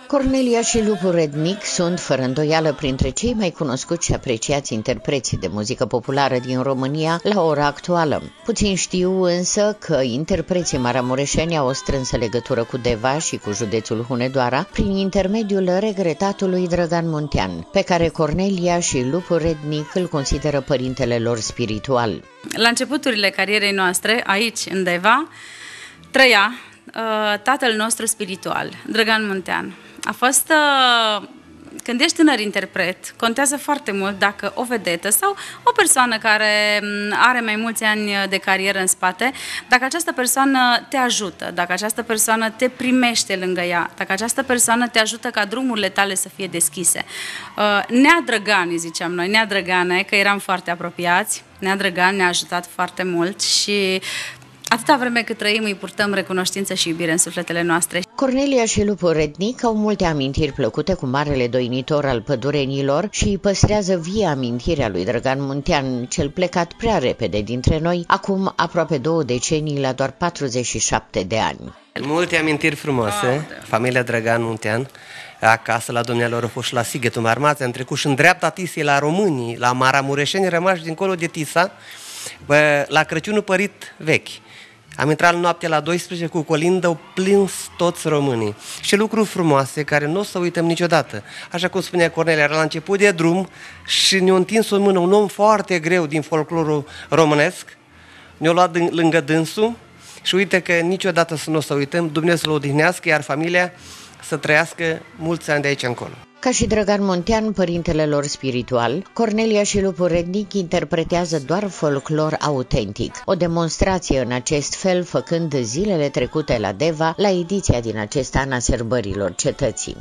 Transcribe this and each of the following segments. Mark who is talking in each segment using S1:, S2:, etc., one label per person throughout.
S1: Cornelia și Lupu Rednic sunt, fără îndoială, printre cei mai cunoscuți și apreciați interpreți de muzică populară din România la ora actuală. Puțin știu însă că interpreții maramureșeni au o strânsă legătură cu Deva și cu județul Hunedoara prin intermediul regretatului Drăgan Muntean, pe care Cornelia și Lupu Rednic îl consideră părintele lor spiritual.
S2: La începuturile carierei noastre, aici, în Deva, trăia tatăl nostru spiritual, Drăgan Muntean. A fost, când ești tânăr interpret, contează foarte mult dacă o vedetă sau o persoană care are mai mulți ani de carieră în spate, dacă această persoană te ajută, dacă această persoană te primește lângă ea, dacă această persoană te ajută ca drumurile tale să fie deschise. Nea Drăgan, îi ziceam noi, Nea Drăgane, că eram foarte apropiați, Nea Drăgan ne-a ajutat foarte mult și atâta vreme cât trăim, îi purtăm recunoștință și iubire în sufletele noastre.
S1: Cornelia și Lupu Rednic au multe amintiri plăcute cu marele doinitor al pădurenilor și îi păstrează vie amintirea lui Drăgan Muntean, cel plecat prea repede dintre noi, acum aproape 2 decenii, la doar 47 de ani.
S3: Multe amintiri frumoase, familia Drăgan Muntean, acasă la domnilor au fost și la Sighetul Marmației, am trecut și în dreapta Tisei la românii, la maramureșeni rămași dincolo de Tisa, la Crăciunul părit vechi. Am intrat noaptea la 12 cu colindă, au plâns toți românii. Și lucruri frumoase care nu o să uităm niciodată. Așa cum spunea Cornelia, era la început de drum și ne-a întins o mână un om foarte greu din folclorul românesc, ne-a luat lângă dânsul și uite că niciodată să nu o să uităm, Dumnezeu să-l odihnească, iar familia să trăiască mulți ani de aici încolo.
S1: Ca și Drăgan Muntean, părintele lor spiritual, Cornelia și Lupu Rednic interpretează doar folclor autentic, o demonstrație în acest fel făcând zilele trecute la Deva la ediția din acest an a Sărbărilor Cetății.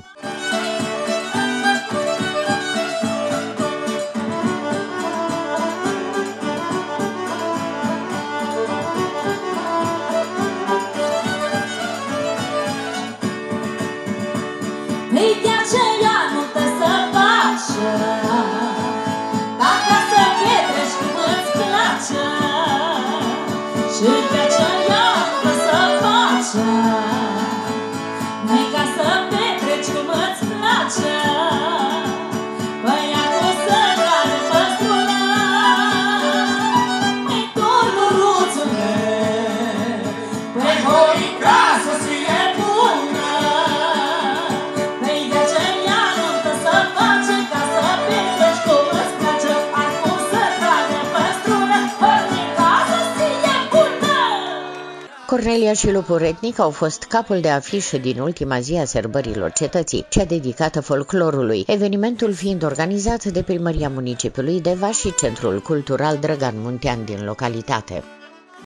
S1: Cornelia și Lupu Rednic au fost capul de afișă din ultima zi a Sărbărilor Cetății, cea dedicată folclorului, evenimentul fiind organizat de Primăria Municipiului Deva și Centrul Cultural Drăgan Muntean din localitate.